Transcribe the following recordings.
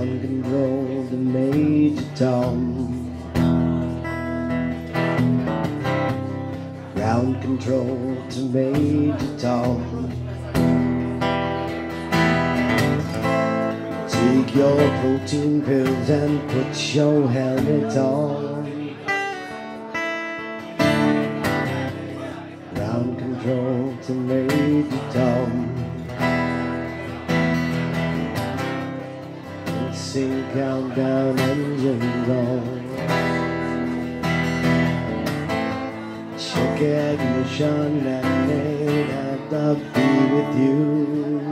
Ground control to Major Tom. Ground control to Major Tom. Take your protein pills and put your helmet on. Ground control to Major Tom. Sing countdown engines on. Check ignition and may not be with you.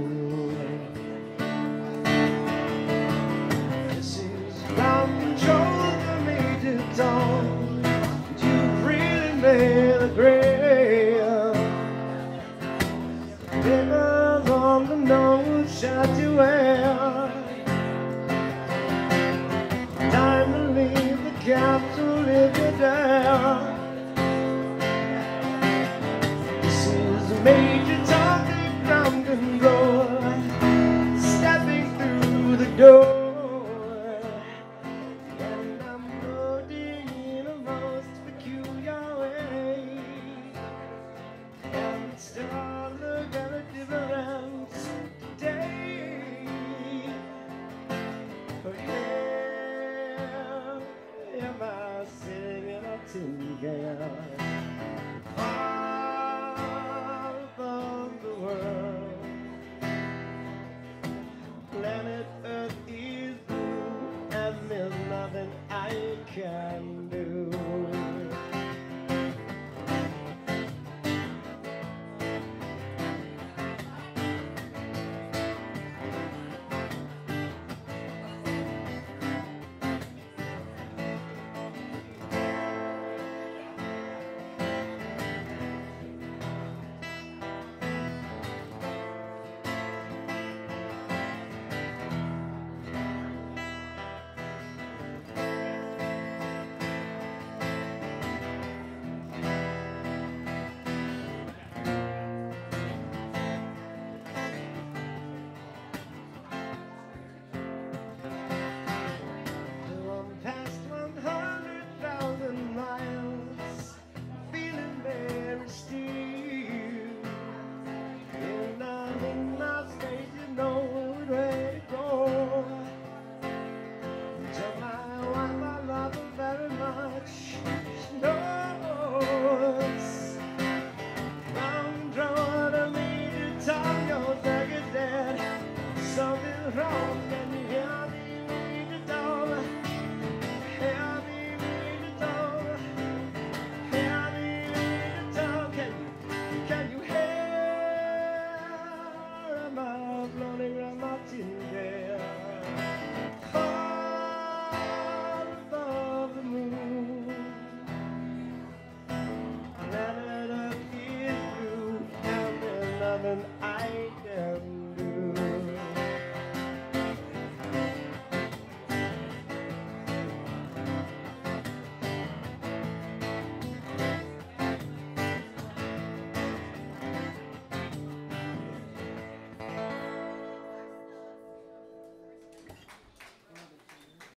This is ground control to Major Tom. You really made a grave. Papers on the nose shot you wear. Time to leave the capsule if you're down. This is Major Tom, ground control, stepping through the door.